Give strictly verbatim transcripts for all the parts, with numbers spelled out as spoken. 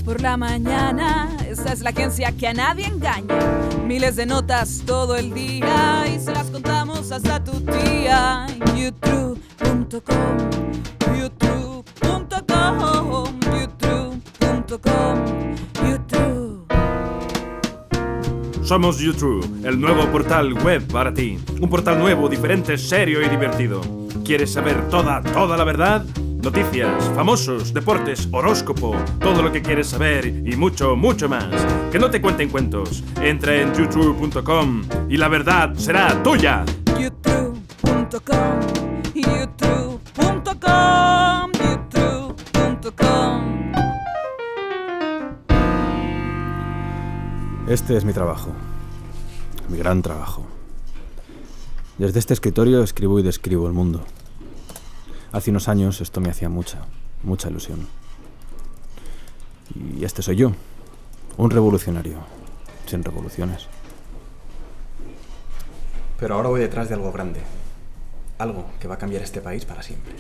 por la mañana. Esa es la agencia que a nadie engaña. Miles de notas todo el día y se las contamos hasta tu tía. youtube punto com, youtube punto com, youtube punto com, YouTube. Somos YouTube, el nuevo portal web para ti. Un portal nuevo, diferente, serio y divertido. ¿Quieres saber toda, toda la verdad? Noticias, famosos, deportes, horóscopo, todo lo que quieres saber y mucho, mucho más. Que no te cuenten cuentos. Entra en youtube punto com y la verdad será tuya. youtube punto com, youtube punto com, youtube punto com. Este es mi trabajo, mi gran trabajo. Desde este escritorio escribo y describo el mundo. Hace unos años esto me hacía mucha, mucha ilusión. Y este soy yo, un revolucionario, sin revoluciones. Pero ahora voy detrás de algo grande, algo que va a cambiar este país para siempre.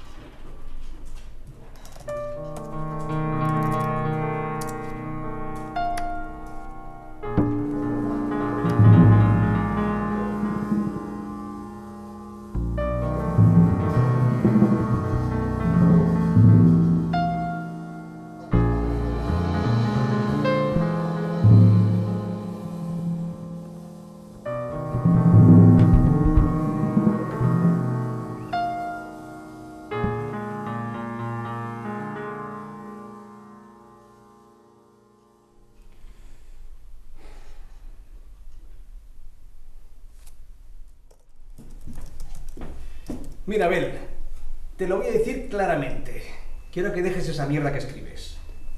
Mira, Abel, te lo voy a decir claramente. Quiero que dejes esa mierda que escribes.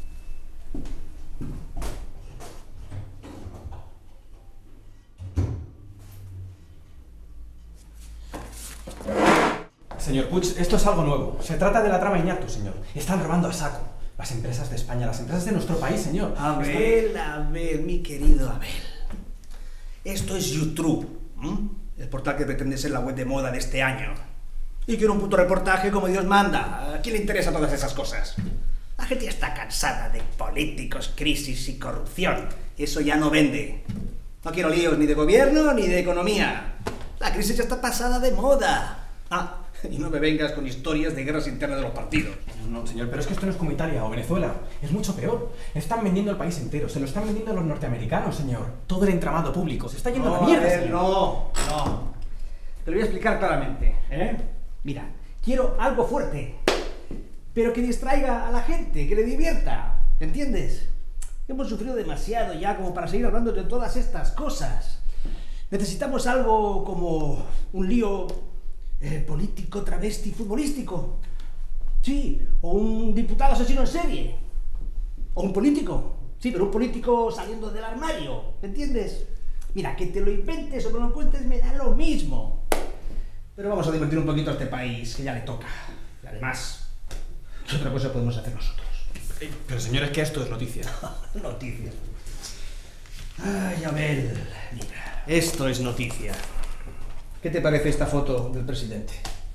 Señor Puig, esto es algo nuevo. Se trata de la trama Iñárritu, señor. Están robando a saco. Las empresas de España, las empresas de nuestro país, señor. Abel, Esto... Abel, mi querido Abel. Esto es YouTube, ¿m? El portal que pretende ser la web de moda de este año. Y quiero un puto reportaje como Dios manda. ¿A quién le interesan todas esas cosas? La gente ya está cansada de políticos, crisis y corrupción. Eso ya no vende. No quiero líos ni de gobierno ni de economía. La crisis ya está pasada de moda. Ah, y no me vengas con historias de guerras internas de los partidos. No, no, señor, pero es que esto no es como Italia o Venezuela. Es mucho peor. Están vendiendo el país entero. Se lo están vendiendo a los norteamericanos, señor. Todo el entramado público. Se está yendo no, a la mierda, Abel, señor. No, no. Te lo voy a explicar claramente, ¿eh? Mira, quiero algo fuerte, pero que distraiga a la gente, que le divierta, ¿entiendes? Hemos sufrido demasiado ya como para seguir hablando de todas estas cosas. Necesitamos algo como un lío eh, político, travesti, futbolístico. Sí, o un diputado asesino en serie. O un político. Sí, pero un político saliendo del armario, ¿entiendes? Mira, que te lo inventes o me lo cuentes me da lo mismo. Pero vamos a divertir un poquito a este país, que ya le toca. Y además, ¿qué otra cosa podemos hacer nosotros? Pero señor, es que esto es noticia. Noticia. Ay, Abel, mira, esto es noticia. ¿Qué te parece esta foto del presidente?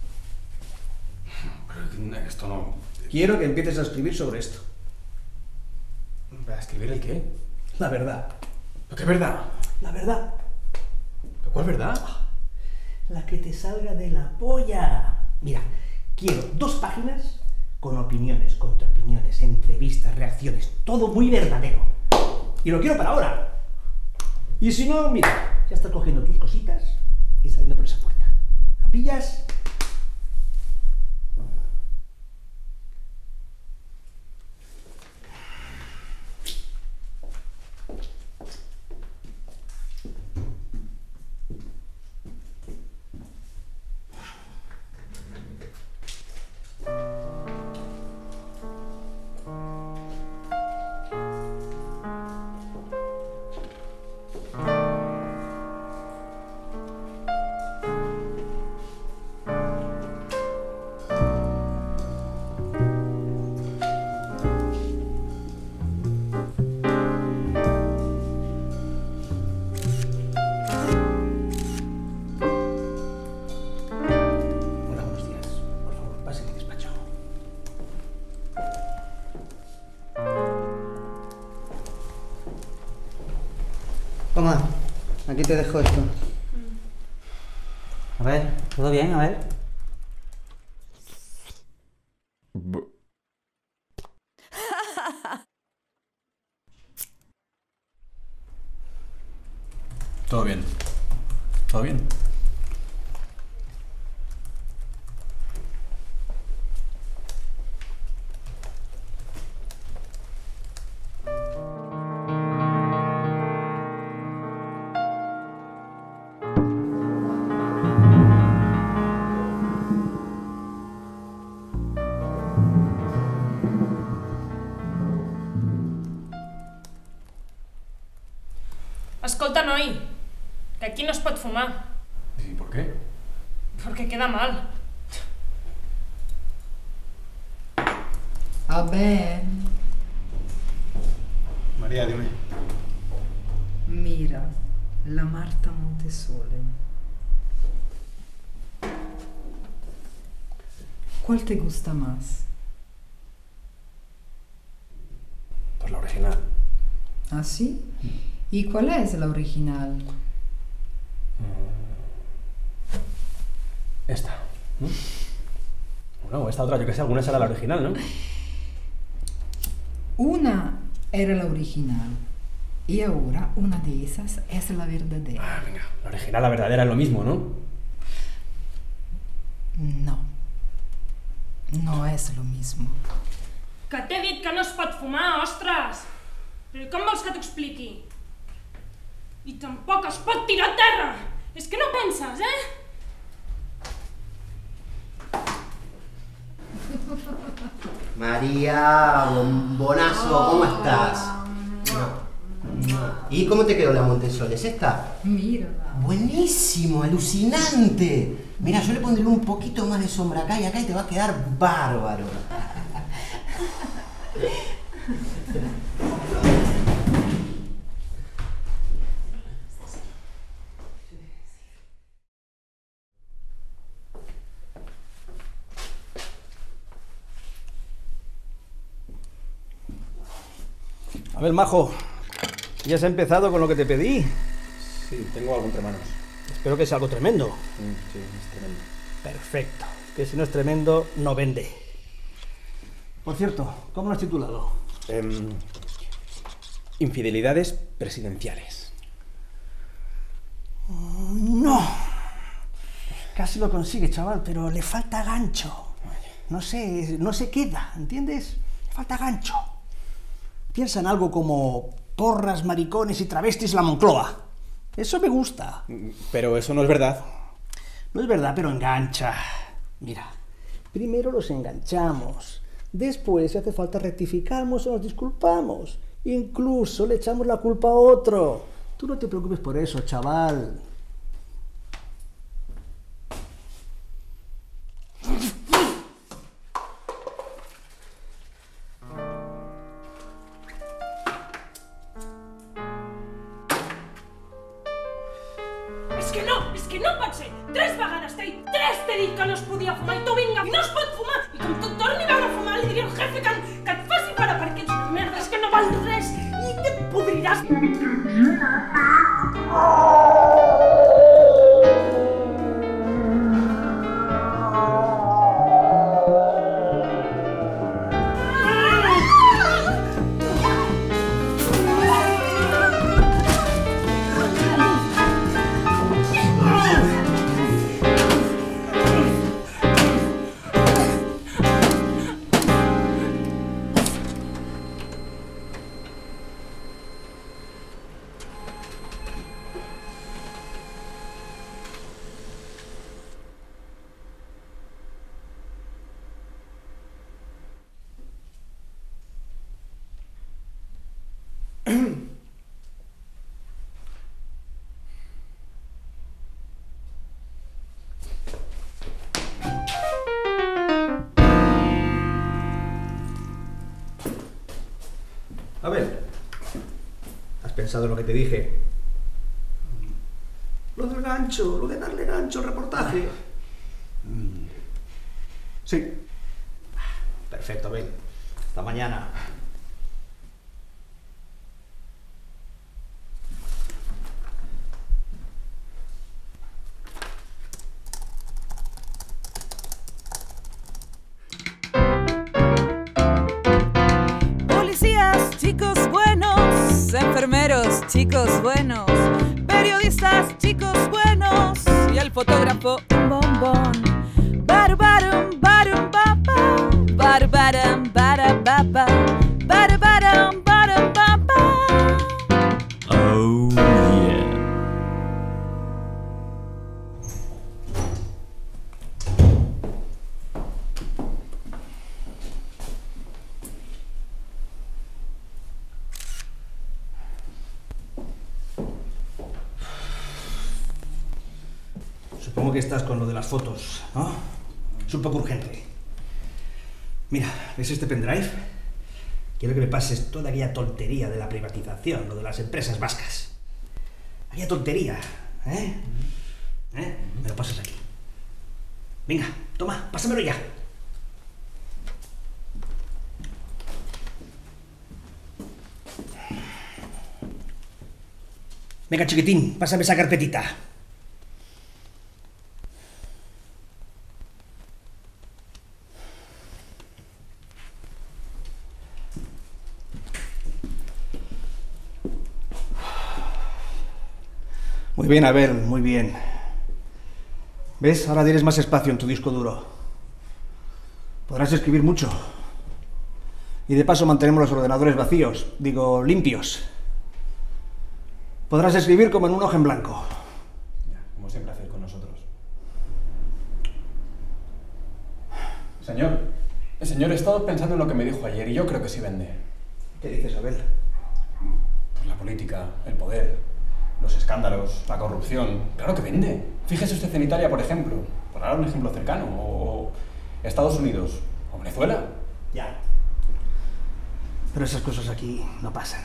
Pero esto no... Quiero que empieces a escribir sobre esto. ¿A escribir el qué? La verdad. ¿Pero qué verdad? La verdad. ¿Pero cuál verdad? La que te salga de la polla. Mira, quiero dos páginas con opiniones, contraopiniones, entrevistas, reacciones, todo muy verdadero. Y lo quiero para ahora. Y si no, mira, ya estás cogiendo tus cositas y saliendo por esa puerta. ¿Lo pillas? aquí te dejo esto. A ver, ¿todo bien? A ver. Todo bien. Todo bien. Escolta, noi, que aquí no es pot fumar. ¿Y por qué? Porque queda mal. A ver, María, dime. mira, la Marta Montesole. ¿Cuál te gusta más? Pues la original. ¿Ah, sí? ¿Y cuál es la original? Esta, ¿no? Bueno, esta otra, yo que sé, alguna será la original, ¿no? Una era la original y ahora una de esas es la verdadera. Ah, venga, la original, la verdadera es lo mismo, ¿no? No, no es lo mismo. Que t'he dit que no es pot fumar, ostres! Però com vols que t'ho expliqui? I tampoc es pot tirar a terra! És que no penses, eh? María, bombonazo, ¿cómo estás? ¿Y cómo te quedó la Montesole? ¿Es esta? Mírala. Buenísimo, alucinante. Mira, yo le pondré un poquito más de sombra acá y acá y te va a quedar bárbaro. A ver, majo, ¿ya has empezado con lo que te pedí? Sí, tengo algo entre manos. Espero que sea algo tremendo. Sí, es tremendo. Perfecto, que si no es tremendo, no vende. Por cierto, ¿cómo lo has titulado? Eh, infidelidades presidenciales. No. Casi lo consigue, chaval, pero le falta gancho. No sé, no se queda, ¿entiendes? Le falta gancho. Piensa en algo como porras, maricones y travestis la Moncloa. Eso me gusta. Pero eso no es verdad. No es verdad, pero engancha. Mira, primero los enganchamos. Después, si hace falta, rectificamos o nos disculpamos. Incluso le echamos la culpa a otro. Tú no te preocupes por eso, chaval. És que no, és que no pot ser! Tres vegades t'he dit, tres t'he dit que no es podia fumar i tu vinga, i no es pot fumar! I com tu et torni a veure fumar, li diré al jefe que, que et faci fora perquè ets una merda, és que no val res i te podriràs! A ver, ¿has pensado en lo que te dije? Lo del gancho, lo de darle gancho al reportaje. Sí. Perfecto, ven. Hasta mañana. chicos buenos, periodistas, chicos buenos, y el fotógrafo, un bombón. Baru, barum, barum, bapa, baru, baram, bara, bapa, baru, baram, barum, bapa. Oh, yeah. Supongo que estás con lo de las fotos, ¿no? Es un poco urgente. Mira, ¿ves este pendrive? Quiero que me pases toda aquella tontería de la privatización, lo de las empresas vascas. Aquella tontería, ¿eh? ¿Eh? Me lo pasas aquí. Venga, toma, pásamelo ya. Venga, chiquitín, pásame esa carpetita. Muy bien, Abel, muy bien. ¿Ves? Ahora tienes más espacio en tu disco duro. Podrás escribir mucho. Y de paso mantenemos los ordenadores vacíos, digo, limpios. Podrás escribir como en un hoja en blanco. Como siempre hacéis con nosotros. Señor, señor, he estado pensando en lo que me dijo ayer y yo creo que sí vende. ¿Qué dices, Abel? Pues la política, el poder, los escándalos, la corrupción. Claro que vende. Fíjese usted en Italia, por ejemplo. Por dar un ejemplo cercano. O Estados Unidos. O Venezuela. Ya. Pero esas cosas aquí no pasan.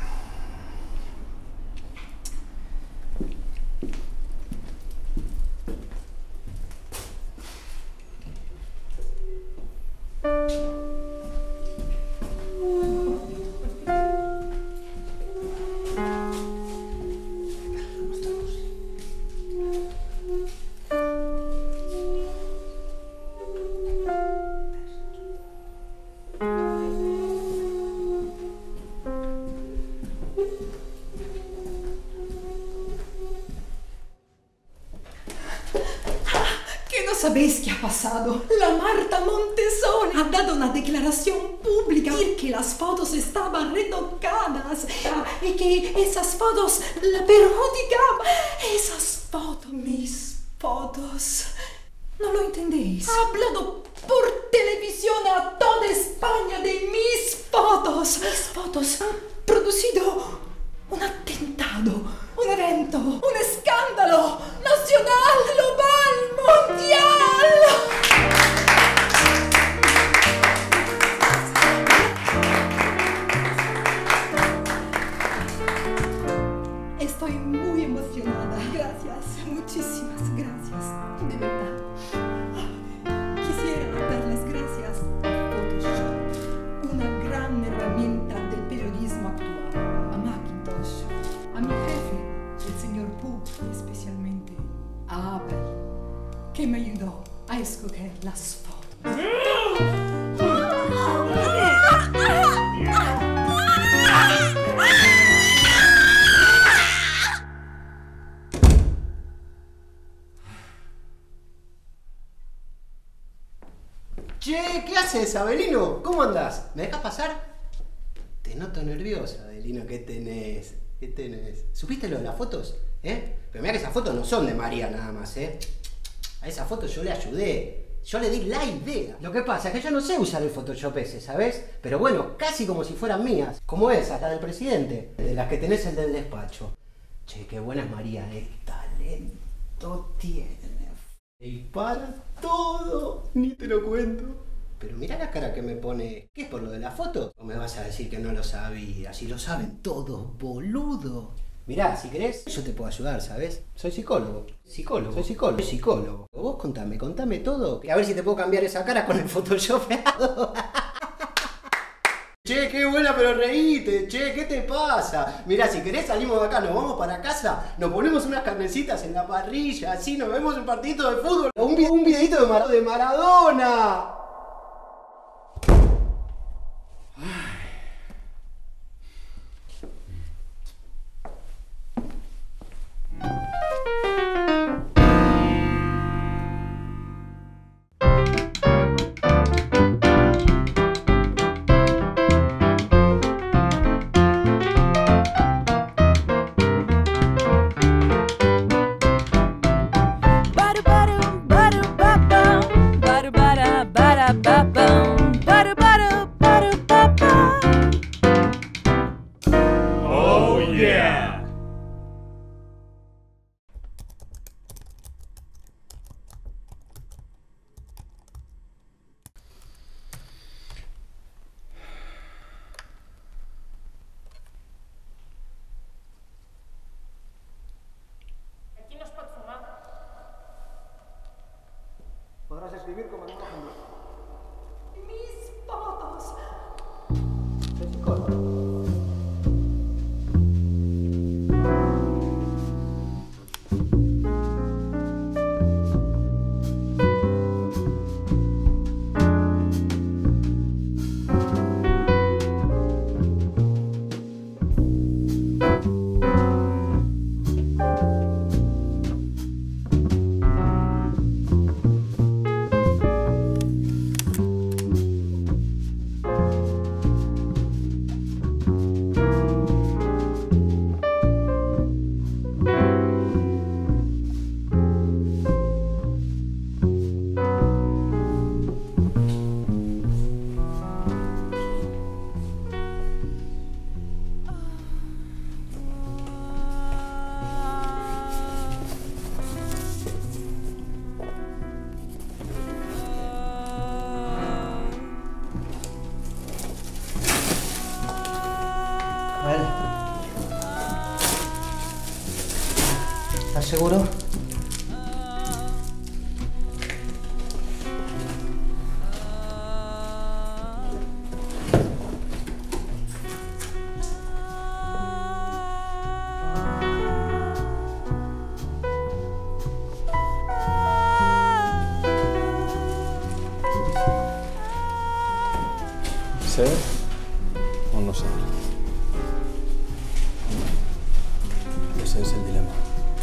¿Sabéis qué ha pasado? La Marta Montesori ha dado una declaración pública y que las fotos estaban retocadas y que esas fotos la perjudicaban. Esas fotos, mis fotos. ¿No lo entendéis? Ha hablado por televisión a toda España de mis fotos. Mis fotos han producido un atentado, un evento, un escándalo nacional, global, mundial. Estoy muy emocionada. Gracias, muchísimas gracias, de verdad. Quisiera dar las gracias a Photoshop, una gran herramienta del periodismo actual, a Macintosh, a mi jefe, el señor Pooh, y especialmente a Abel, que me ayudó a escoger las fotos. Che, ¿qué haces, Abelino? ¿Cómo andás? ¿Me dejas pasar? Te noto nerviosa, Abelino. ¿Qué tenés? ¿Qué tenés? ¿Supiste lo de las fotos? ¿Eh? Pero mira que esas fotos no son de María nada más, ¿eh? A esa foto yo le ayudé. Yo le di la idea. Lo que pasa es que yo no sé usar el Photoshop ese, ¿sabes? Pero bueno, casi como si fueran mías. Como esas, la del presidente. De las que tenés el del despacho. Che, qué buena es María, ¿eh? Talento tiene. Y para todo. Ni te lo cuento. Pero mira la cara que me pone. ¿Qué es por lo de las fotos? ¿O me vas a decir que no lo sabía? Si lo saben todos, boludo. Mirá, si querés, yo te puedo ayudar, ¿sabes? Soy psicólogo. Psicólogo. Soy psicólogo. Soy psicólogo. Vos contame, contame todo. A ver si te puedo cambiar esa cara con el photoshopeado. Che, qué buena, pero reíte. Che, ¿qué te pasa? Mirá, si querés salimos de acá, nos vamos para casa, nos ponemos unas carnecitas en la parrilla, así nos vemos un partidito de fútbol. Un, vi un videito de, Mar de Maradona. escribir como en un hoja en blanco. Mis fotos. Soy psicólogo. ¿Estás seguro? ¿Ser o no ser? Ese es el dilema.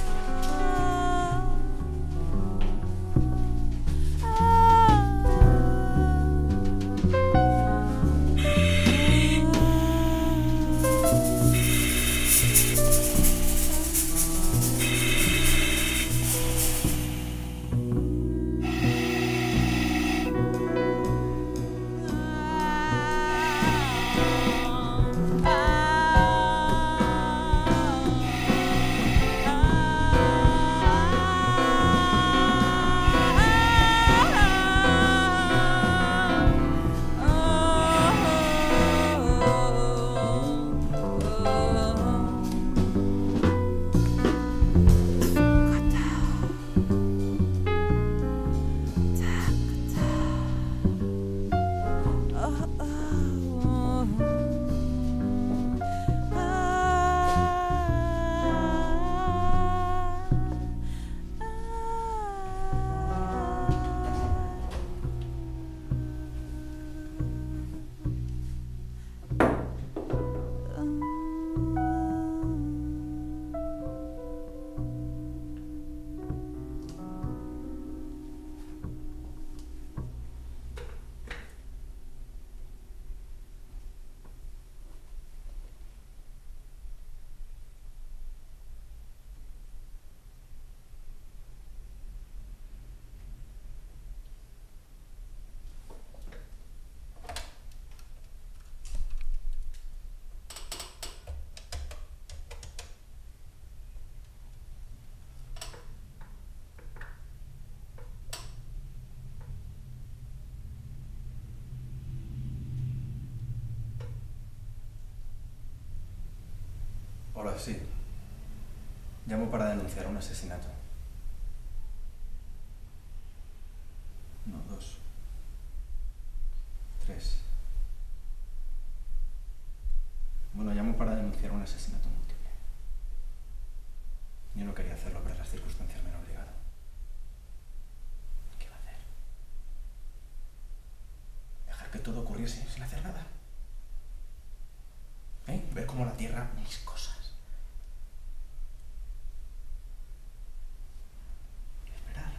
Hola, sí. Llamo para denunciar un asesinato. No, dos. Tres. Bueno, llamo para denunciar un asesinato múltiple. Yo no quería hacerlo, pero las circunstancias me han obligado. ¿Qué iba a hacer? ¿Dejar que todo ocurriese sin hacer nada? ¿Eh? Ver cómo la tierra, mis cosas. Esperar.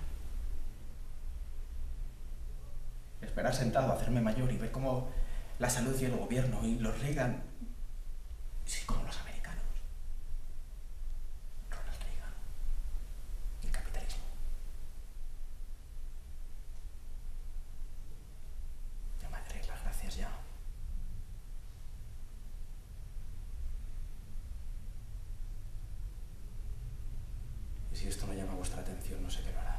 Esperar sentado, hacerme mayor y ver cómo la salud y el gobierno y los Reagan, sí, como los americanos. Ronald Reagan. El capitalismo. Ya me daré las gracias ya. Y si esto no llama vuestra atención, no sé qué lo hará.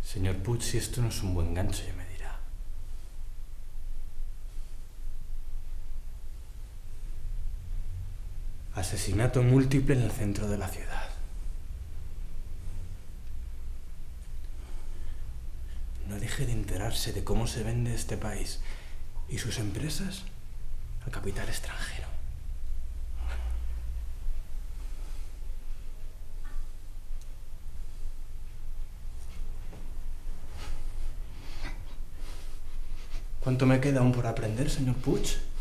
Señor Puig, si esto no es un buen gancho, ya me dirá. Asesinato múltiple en el centro de la ciudad. No deje de enterarse de cómo se vende este país y sus empresas al capital extranjero. ¿Cuánto me queda aún por aprender, señor Puig?